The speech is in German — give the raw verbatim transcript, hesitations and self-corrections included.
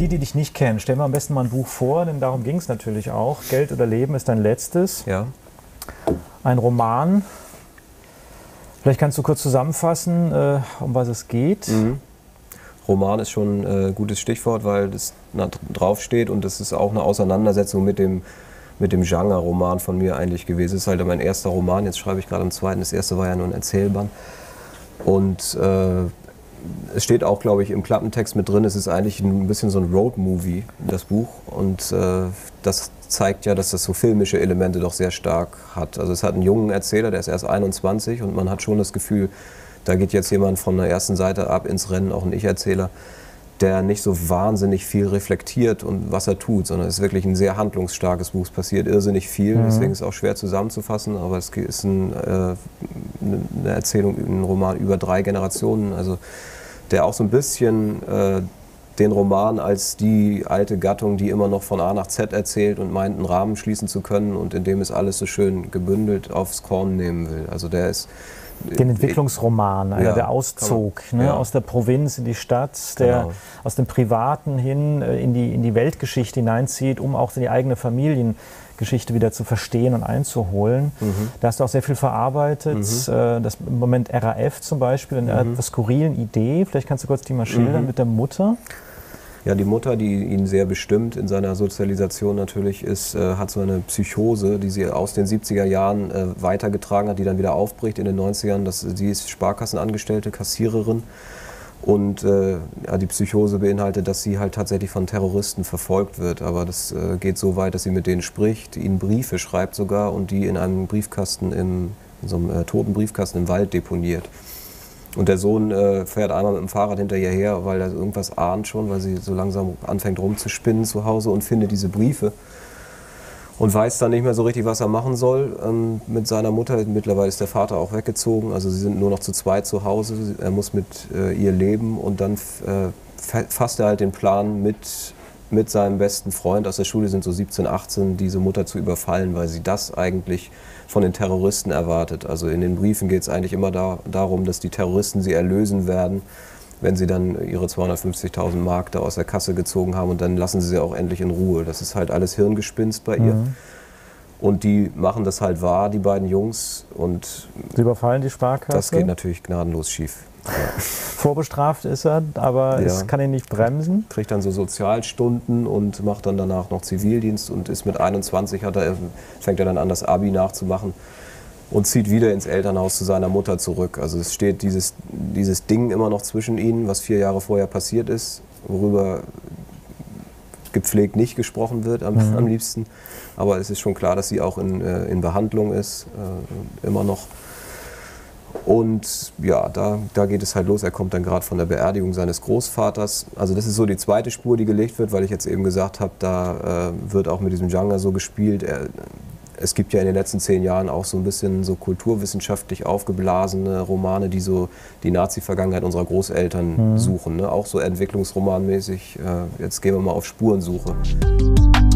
die, die dich nicht kennen, stell mal am besten mal ein Buch vor, denn darum ging es natürlich auch. Geld oder Leben ist dein letztes. Ja. Ein Roman. Vielleicht kannst du kurz zusammenfassen, äh, um was es geht. Mhm. Roman ist schon ein äh, gutes Stichwort, weil das draufsteht und das ist auch eine Auseinandersetzung mit dem, mit dem Genre-Roman von mir eigentlich gewesen. Es ist halt mein erster Roman, jetzt schreibe ich gerade einen zweiten. Das erste war ja nur ein Erzählband. Und äh, es steht auch, glaube ich, im Klappentext mit drin, es ist eigentlich ein bisschen so ein Road-Movie, das Buch. Und äh, das zeigt ja, dass das so filmische Elemente doch sehr stark hat. Also es hat einen jungen Erzähler, der ist erst einundzwanzig und man hat schon das Gefühl, da geht jetzt jemand von der ersten Seite ab ins Rennen, auch ein Ich-Erzähler, der nicht so wahnsinnig viel reflektiert und was er tut, sondern es ist wirklich ein sehr handlungsstarkes Buch. Es passiert irrsinnig viel, mhm. deswegen ist es auch schwer zusammenzufassen, aber es ist ein, äh, eine Erzählung, ein Roman über drei Generationen, also der auch so ein bisschen äh, den Roman als die alte Gattung, die immer noch von A nach Z erzählt und meint, einen Rahmen schließen zu können und in dem es alles so schön gebündelt aufs Korn nehmen will. Also der ist den Entwicklungsroman, einer, ja, der Auszog, man, ne, ja. aus der Provinz in die Stadt, der genau. aus dem Privaten hin in die, in die Weltgeschichte hineinzieht, um auch die eigene Familiengeschichte wieder zu verstehen und einzuholen. Mhm. Da hast du auch sehr viel verarbeitet. Mhm. Das im Moment R A F zum Beispiel, eine mhm. etwas skurrilen Idee. Vielleicht kannst du kurz die mal schildern, mhm. mit der Mutter. Ja, die Mutter, die ihn sehr bestimmt in seiner Sozialisation natürlich ist, äh, hat so eine Psychose, die sie aus den siebziger Jahren äh, weitergetragen hat, die dann wieder aufbricht in den neunzigern. Das, sie ist Sparkassenangestellte, Kassiererin und äh, ja, die Psychose beinhaltet, dass sie halt tatsächlich von Terroristen verfolgt wird. Aber das äh, geht so weit, dass sie mit denen spricht, ihnen Briefe schreibt sogar und die in einem Briefkasten, im, in so einem äh, toten Briefkasten im Wald deponiert. Und der Sohn äh, fährt einmal mit dem Fahrrad hinter ihr her, weil er irgendwas ahnt schon, weil sie so langsam anfängt rumzuspinnen zu Hause und findet diese Briefe. Und weiß dann nicht mehr so richtig, was er machen soll ähm, mit seiner Mutter. Mittlerweile ist der Vater auch weggezogen, also sie sind nur noch zu zweit zu Hause. Er muss mit äh, ihr leben und dann äh, fasst er halt den Plan, mit, mit seinem besten Freund aus der Schule, sind so siebzehn, achtzehn, diese Mutter zu überfallen, weil sie das eigentlich von den Terroristen erwartet. Also in den Briefen geht es eigentlich immer da, darum, dass die Terroristen sie erlösen werden, wenn sie dann ihre zweihundertfünfzigtausend Mark da aus der Kasse gezogen haben und dann lassen sie sie auch endlich in Ruhe. Das ist halt alles Hirngespinst bei ihr. Mhm. Und die machen das halt wahr, die beiden Jungs. Und sie überfallen die Sparkasse? Das geht natürlich gnadenlos schief. Ja. Vorbestraft ist er, aber ja. es kann ihn nicht bremsen. Kriegt dann so Sozialstunden und macht dann danach noch Zivildienst und ist mit einundzwanzig, hat er, fängt er dann an, das Abi nachzumachen und zieht wieder ins Elternhaus zu seiner Mutter zurück. Also es steht dieses, dieses Ding immer noch zwischen ihnen, was vier Jahre vorher passiert ist, worüber gepflegt nicht gesprochen wird am, mhm. am liebsten. Aber es ist schon klar, dass sie auch in, in Behandlung ist, äh, immer noch. Und ja, da, da geht es halt los. Er kommt dann gerade von der Beerdigung seines Großvaters. Also das ist so die zweite Spur, die gelegt wird, weil ich jetzt eben gesagt habe, da äh, wird auch mit diesem Genre so gespielt. Er, es gibt ja in den letzten zehn Jahren auch so ein bisschen so kulturwissenschaftlich aufgeblasene Romane, die so die Nazi-Vergangenheit unserer Großeltern mhm. suchen. Ne? Auch so entwicklungsromanmäßig. Äh, jetzt gehen wir mal auf Spurensuche.